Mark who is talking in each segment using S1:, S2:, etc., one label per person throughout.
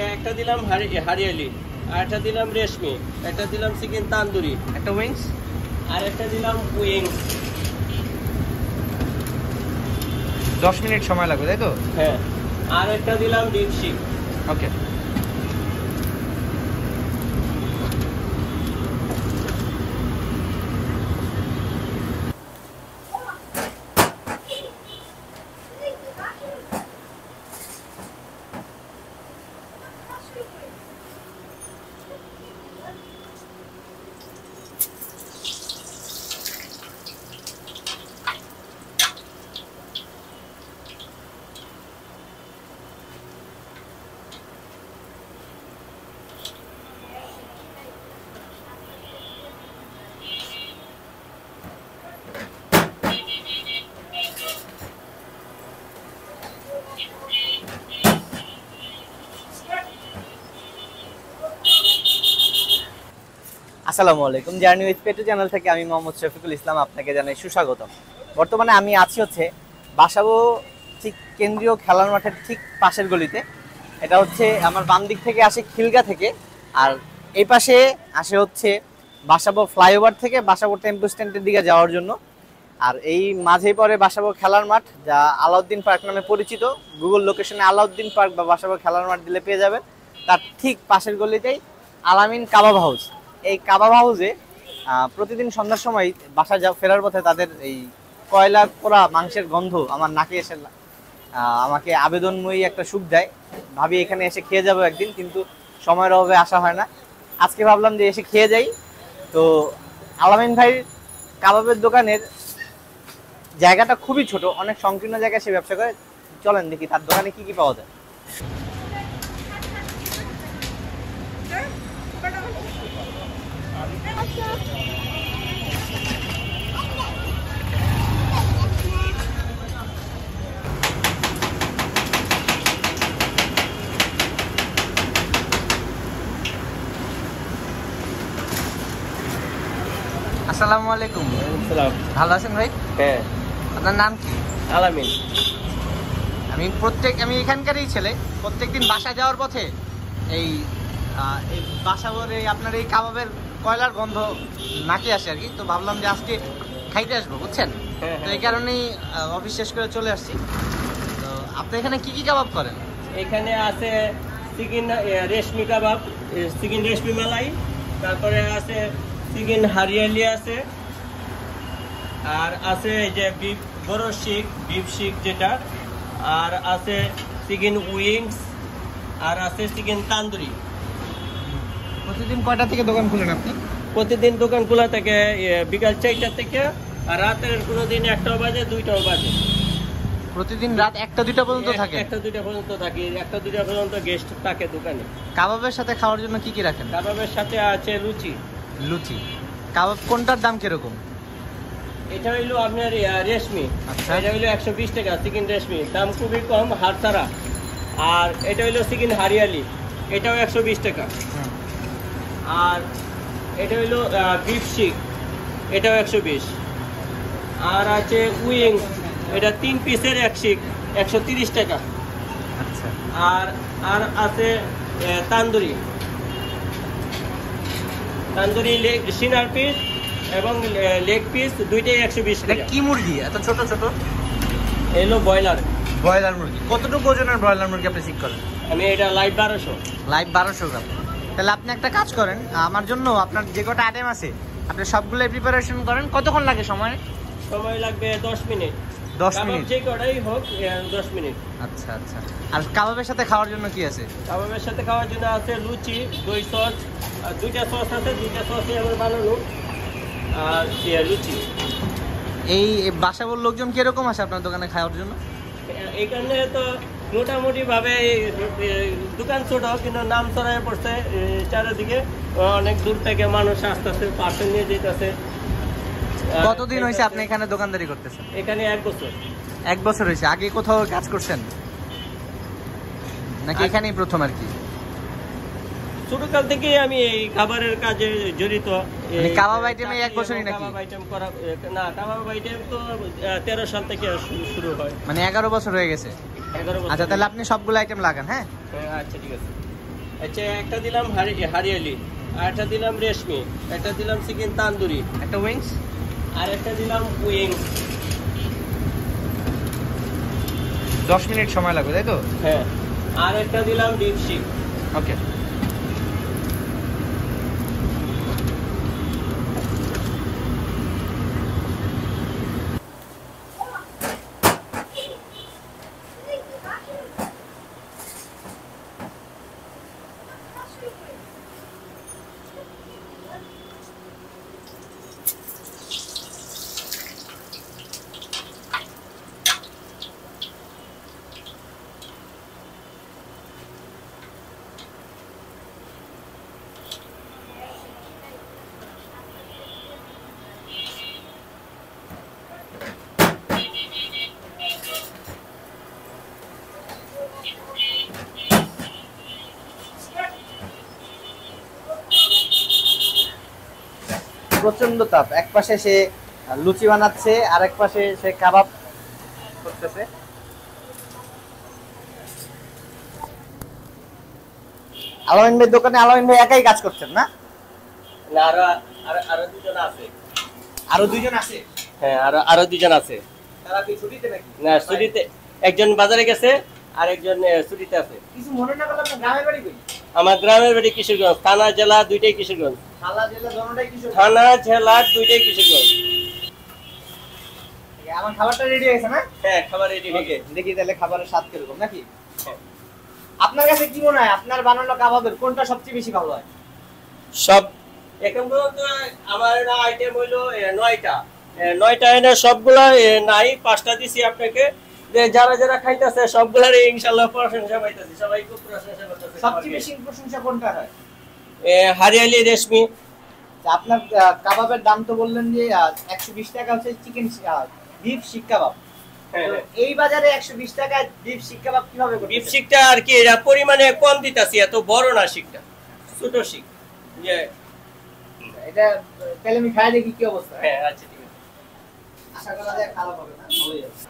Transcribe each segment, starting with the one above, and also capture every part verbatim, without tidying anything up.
S1: একটা দিলাম হারিয়ালি, আর একটা দিলাম রেশমি, একটা দিলাম চিকেন তান্দুরি,
S2: একটা উইংস,
S1: আর একটা দিলাম উইংস।
S2: দশ মিনিট সময় লাগবে তাই তো?
S1: হ্যাঁ, আর একটা দিলাম বিফ শিক।
S2: ওকে। আসসালামু আলাইকুম, জার্নি উইথ পেটু চ্যানেল থেকে আমি মোহাম্মদ শফিকুল ইসলাম আপনাকে জানাই সুস্বাগতম। বর্তমানে আমি আছি হচ্ছে বাসাবো ঠিক কেন্দ্রীয় খেলার মাঠের ঠিক পাশের গলিতে। এটা হচ্ছে আমার বাম দিক থেকে আসে খিলগা থেকে, আর এই পাশে আসে হচ্ছে বাসাবো ফ্লাইওভার থেকে বাসাবো টেম্পো স্ট্যান্ডের দিকে যাওয়ার জন্য। আর এই মাঝেই পরে বাসাবো খেলার মাঠ, যা আলাউদ্দিন পার্ক নামে পরিচিত। গুগল লোকেশনে আলাউদ্দিন পার্ক বা বাসাবো খেলার মাঠ দিলে পেয়ে যাবেন। তার ঠিক পাশের গলিতেই আলামিন কাবাব হাউস। এই কাবাব হাউসে প্রতিদিন সন্ধ্যার সময় বাসা যা ফেরার পথে তাদের এই কয়লা পোড়া মাংসের গন্ধ আমার নাকে এসে আমাকে আবেদনময়ী একটা সুখ দেয়। ভাবি এখানে এসে খেয়ে যাবো একদিন, কিন্তু সময়ের অভাবে আসা হয় না। আজকে ভাবলাম যে এসে খেয়ে যাই। তো আলামিন ভাইয়ের কাবাবের দোকানের জায়গাটা খুবই ছোট, অনেক সংকীর্ণ জায়গায় সে ব্যবসা করে। চলেন দেখি তার দোকানে কি কি পাওয়া যায়। আসসালামু আলাইকুম। ভালো আছেন ভাই?
S1: হ্যাঁ।
S2: আপনার নাম কি?
S1: আলামিন।
S2: আমি প্রত্যেক আমি এখানকারই ছেলে। প্রত্যেকদিন বাসা যাওয়ার পথে এই এই বাসাবর এই আপনার এই কাবাবের কয়লার গন্ধ নাকে আসে আর কি। তো ভাবলাম যে আজকে খাইতে আসবো, বুঝছেন? তো এই কারণেই অফিস শেষ করে চলে আসছি। তো আপনি এখানে কি কি কাবাব করেন?
S1: এখানে আছে চিকেন রেশমি কাবাব, চিকেন রেশমি মালাই, তারপরে আছে চিকেন হারিয়ালি আছে, আর আছে যে বিফ বড় শিক, বিফ শিক যেটা, আর আছে চিকেন উইংস, আর আছে চিকেন তান্দুরি।
S2: প্রতিদিন কয়টা থেকে দোকান খুলেন আপনি?
S1: প্রতিদিন দোকান খোলা থাকে বিকাল চারটা থেকে, আর রাতের কোনো দিন একটাও বাজে, দুইটাও বাজে।
S2: প্রতিদিন রাত একটা দুইটা পর্যন্ত থাকে?
S1: একটা দুইটা পর্যন্ত থাকি, একটা দুইটা পর্যন্ত গেস্ট থাকে দোকানে।
S2: কাবাবের সাথে খাওয়ার জন্য কি কি রাখেন?
S1: কাবাবের সাথে আছে লুচি।
S2: লুচি কাবাব কোনটার দাম কিরকম?
S1: এটা হইলো আপনার রেশমি,
S2: আচ্ছা।
S1: এটা হইলো একশো বিশ টাকা চিকেন রেশমি, দাম খুবই কম, হাড় ছাড়া। আর এটা হইলো চিকেন হারিয়ালি, এটাও একশো বিশ টাকা। আর এটা হইলো বিফ শিক, এটাও একশো বিশ। আর আছে উইংস, এটা তিন পিসের এক শিক, একশো তিরিশ টাকা।
S2: আচ্ছা।
S1: আর আর আছে তান্দুরি, তান্দুরি লেগ সিনার পিস এবং লেগ পিস দুইটাই একশো বিশ টাকা।
S2: কি মুরগি এত ছোট ছোট?
S1: এলো ব্রয়লার।
S2: ব্রয়লার মুরগি কতটুকু ওজনের ব্রয়লার মুরগি আপনি ঠিক করেন?
S1: আমি এটা লাইভ বারোশো।
S2: লাইভ বারোশো গ্রাম। তাহলে আপনি একটা কাজ করেন, আমার জন্য আপনার যে কটা আইটেম আছে আপনি সবগুলো প্রিপারেশন করেন। কতক্ষণ লাগে সময়?
S1: সময় লাগবে দশ মিনিট।
S2: দশ মিনিট
S1: যে কটাই হোক দশ মিনিট।
S2: আচ্ছা আচ্ছা। আর কাবাবের সাথে খাওয়ার জন্য কি আছে?
S1: কাবাবের সাথে খাওয়ার জন্য আছে লুচি, দই সস, আর দুইটা সস আছে, দুইটা সসই আমার বানানো। আর লুচি।
S2: এই বাসাবোর লোকজন কিরকম আসে আপনার দোকানে খাওয়ার জন্য?
S1: এখানে তো মোটামুটি ভাবে দোকান ছোট, কিন্তু নাম ছড়ায় পড়ছে চারিদিকে। অনেক দূর থেকে মানুষ আসতেছে, পার্সেল নিয়ে যেতেছে।
S2: কতদিন হয়েছে আপনি এখানে দোকানদারি করতেছেন?
S1: এখানে এক বছর।
S2: এক বছর হয়েছে। আগে কোথাও কাজ করছেন নাকি এখানেই প্রথম আর কি?
S1: ছোটকাল থেকে আমি এই খাবারের কাজে জড়িত।
S2: কাবাব আইটেমে এক বছরই নাকি?
S1: কাবাব আইটেম করা না, কাবাব আইটেম তো তেরো সাল থেকে শুরু হয়,
S2: মানে এগারো বছর হয়ে গেছে।
S1: এগারো বছর।
S2: আচ্ছা, তাহলে আপনি সবগুলো আইটেম লাগান। হ্যাঁ
S1: আচ্ছা, ঠিক আছে। আচ্ছা, একটা দিলাম হারিয়ালি, আর একটা দিলাম রেশমি, একটা দিলাম চিকেন তান্দুরি,
S2: একটা উইংস,
S1: আর একটা দিলাম উইংস।
S2: দশ মিনিট সময় লাগবে, তাই তো?
S1: হ্যাঁ, আর একটা দিলাম বিফ শিক।
S2: ওকে। প্রচন্ড তাপ, এক পাশে সে লুচি বানাচ্ছে আর এক পাশে সে কাবাব করতেছে। আলামিন ভাই দোকানে আলামিন ভাই একাই কাজ করছেন না?
S1: না, আরো আরো আরো দুজন আছে।
S2: আরো দুইজন আছে?
S1: হ্যাঁ, আরো আরো দুজন আছে।
S2: তারা কি ছুটিতে নাকি?
S1: না, ছুটিতে, একজন বাজারে গেছে আর একজন ছুটিতে আছে।
S2: কিছু মনে না করলে আপনার গ্রামের বাড়ি কই?
S1: আমার গ্রামের বাড়ি কিশোরগঞ্জ, থানা জেলা দুইটাই কিশোরগঞ্জ।
S2: থানা জেলা দোনোটাই কিশোরগঞ্জ?
S1: থানা জেলা দুইটাই কিশোরগঞ্জ।
S2: আমার খাবারটা রেডি হয়েছে না?
S1: হ্যাঁ, খাবার রেডি হয়ে গেছে।
S2: দেখি তাহলে খাবারের স্বাদ কিরকম নাকি। আপনার কাছে কি মনে হয় আপনার বানানো কাবাবের কোনটা সবচেয়ে বেশি ভালো হয়?
S1: সব এখন পর্যন্ত আমার আইটেম হইলো নয়টা, নয়টা এনে সবগুলা নাই, পাঁচটা দিছি আপনাকে। যে যারা যারা খাইতেছে সবগুলার ইনশাআল্লাহ প্রশংসা পাইতেছি, সবাই খুব প্রশংসা করতেছে।
S2: সবচেয়ে বেশি প্রশংসা কোনটা হয়?
S1: হারিয়ালি রেশমি।
S2: আপনার কাবাবের দাম তো বললেন যে একশো বিশ টাকা হচ্ছে চিকেন বিফ শিক কাবাব। এই বাজারে একশো বিশ টাকা বিফ শিক কাবাব কিভাবে করতে?
S1: বিফ শিকটা আর কি এরা পরিমাণে কম দিতাছি, এত বড় না শিকটা, ছোট শিক। যে
S2: এটা তাহলে আমি খাই দেখি কি অবস্থা।
S1: হ্যাঁ, আচ্ছা ঠিক আছে।
S2: আশা করা যায় খারাপ হবে না, ভালোই হবে।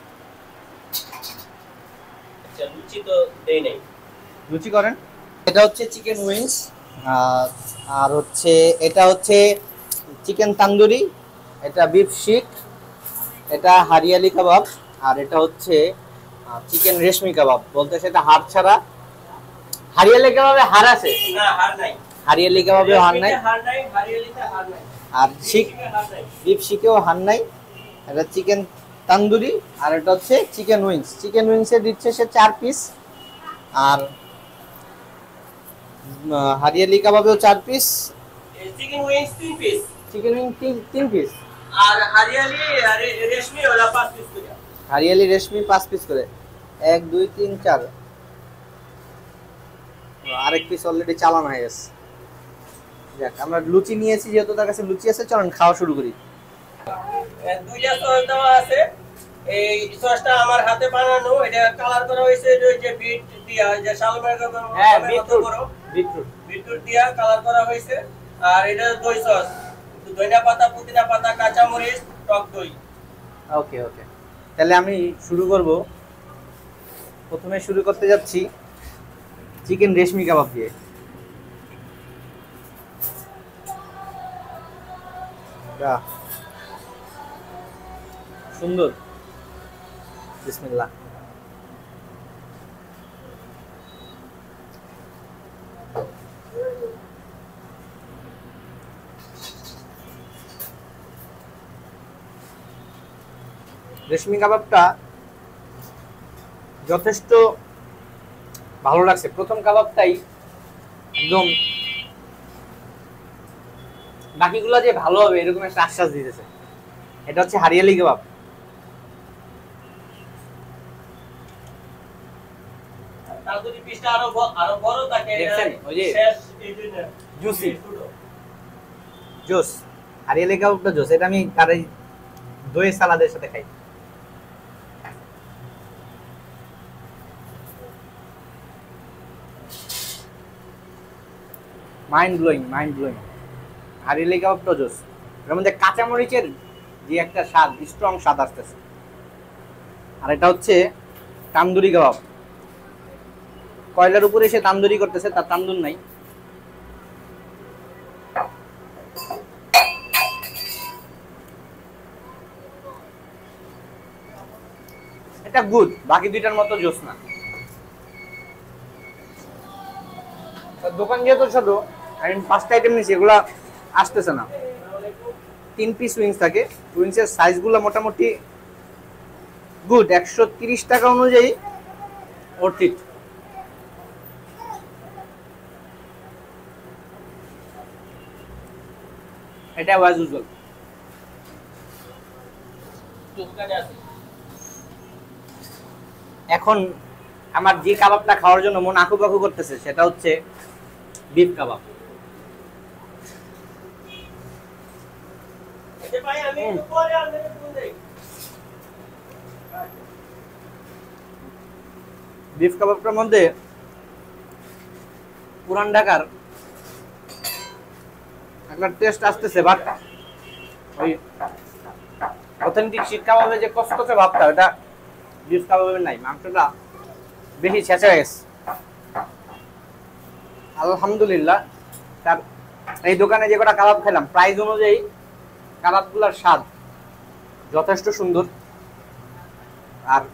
S1: আচ্ছা, লুচি তো দেই নাই।
S2: লুচি করেন। এটা হচ্ছে চিকেন উইংস, আর হচ্ছে এটা হচ্ছে চিকেন তান্দুরি, এটা বিফ শিক, এটা হারিয়ালি কাবাব, আর এটা হচ্ছে চিকেন রেশমি কাবাব। বলতে সেটা হাড় ছাড়া। হারিয়ালি কাবাবে হাড় আছে
S1: না? হাড় নাই।
S2: হারিয়ালি কাবাবে হাড় নাই,
S1: হাড় নাই, হারিয়ালিতে হাড় নাই।
S2: আর শিক বিফ শিকেও হাড় নাই। এটা চিকেন তান্দুরি, আর এটা হচ্ছে চিকেন উইংস। চিকেন উইংসে দিচ্ছে সে চার পিস, আর হারিয়ালি কাবাবেও চার পিস।
S1: চিকেন উইংস তিন পিস,
S2: চিকেন উইং তিন পিস,
S1: আর হারিয়ালি আর রেশমি ওলা পাঁচ পিস করে।
S2: হারিয়ালি রেশমি পাঁচ পিস করে, এক দুই তিন চার। আরেক পিস অলরেডি চালানো হয়ে গেছে। যাক, আমরা লুচি নিয়েছি যেহেতু তার কাছে লুচি আছে, চলেন খাওয়া শুরু করি।
S1: দুইটা সস দেওয়া আছে। এই সসটা আমার হাতে বানানো, এটা কালার করা হয়েছে যে বিট দিয়া, যে শালমের
S2: হ্যাঁ
S1: মতো বড়
S2: বিটরুট
S1: বিটরুট দিয়া কালার করা হয়েছে। আর এটা দই সস, ধনিয়া পাতা, পুদিনা পাতা, কাঁচা মরিচ, টক দই।
S2: ওকে ওকে, তাহলে আমি শুরু করব। প্রথমে শুরু করতে যাচ্ছি চিকেন রেশমি কাবাব দিয়ে। বাহ, সুন্দর। বিসমিল্লাহ। রেশমি কাবাবটা যথেষ্ট ভালো লাগছে। প্রথম কাবাবটাই একদম, বাকিগুলো যে ভালো হবে এরকম একটা আশ্বাস দিতেছে। এটা হচ্ছে হারিয়ালি কাবাব।
S1: তান্দুরি পিসটা আরো আরো বড় থাকে,
S2: দেখছেন ওই যে
S1: শেষ এই জন্য
S2: জুসি জুস। হারিয়ালি কাবাবটা জুস। এটা আমি তার এই দই সালাদের সাথে খাই। Mind blowing, mind blowing. Hariyali কাবাবটা জুস। এর মধ্যে কাঁচামরিচের যে একটা স্বাদ, স্ট্রং স্বাদ আসতেছে। আর এটা হচ্ছে তান্দুরি কাবাব। কয়লার উপরে সে তান্দুরি করতেছে, তার তান্দুর নাই। এটা গুড, বাকি দুইটার মতো জোস না। দোকান যেহেতু ছোট, আমি পাঁচটা আইটেম নিয়েছি, এগুলা আসতেছে না। তিন পিস উইংস থাকে, উইংসের সাইজগুলো মোটামুটি গুড, একশো তিরিশ টাকা অনুযায়ী অর্থিত। এটা ওয়াজ উজ্জ্বল। এখন আমার যে কাবাবটা খাওয়ার জন্য মন আঁকুপাকু করতেছে সেটা হচ্ছে বিফ কাবাব। বিফ কাবাবটার মধ্যে পুরান ঢাকার একটা টেস্ট আসতেছে, বাট ওই অথেন্টিক শিক কাবাবের যে কসকসে ভাবটা ওটা বিফ কাবাবের নাই। মাংসটা বেশি ছেঁচা গেছে। আলহামদুলিল্লাহ, তার এই দোকানে যে কটা কাবাব খেলাম প্রাইস অনুযায়ী কাবাবগুলোর স্বাদ যথেষ্ট সুন্দর। আর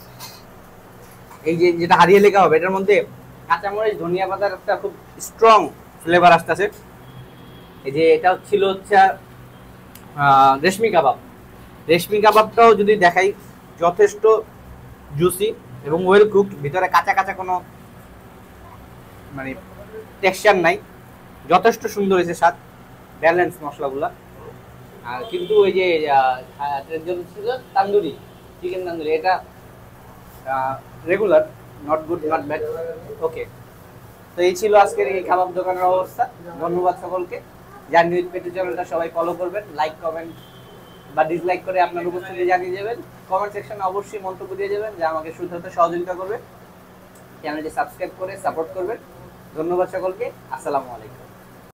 S2: এই যে যেটা হারিয়ে লেখা হবে, এটার মধ্যে কাঁচামরিচ, ধনিয়া পাতার একটা খুব স্ট্রং ফ্লেভার আসতেছে। এই যে এটা ছিল হচ্ছে রেশমি কাবাব। রেশমি কাবাবটাও যদি দেখাই, যথেষ্ট জুসি এবং ওয়েল কুকড, ভিতরে কাঁচা কাঁচা কোনো মানে টেক্সচার নাই, যথেষ্ট সুন্দর হয়েছে স্বাদ, ব্যালেন্স মশলাগুলা। আর কিন্তু ওই যে ছিল তান্দুরি, চিকেন তান্দুরি, এটা regular, not good not bad, okay. তো এই ছিল আজকের এই কাবাব দোকানের অবস্থা। ধন্যবাদ সকলকে। জার্নি উইথ পেটু চ্যানেলটা সবাই ফলো করবেন, লাইক কমেন্ট বা ডিসলাইক করে আপনার উপস্থিতি জানিয়ে যাবেন। কমেন্ট সেকশনে অবশ্যই মন্তব্য দিয়ে যাবেন, যা আমাকে শুধরাতে সহযোগিতা করবে। চ্যানেলটি সাবস্ক্রাইব করে সাপোর্ট করবেন। ধন্যবাদ সকলকে, আসসালামু আলাইকুম।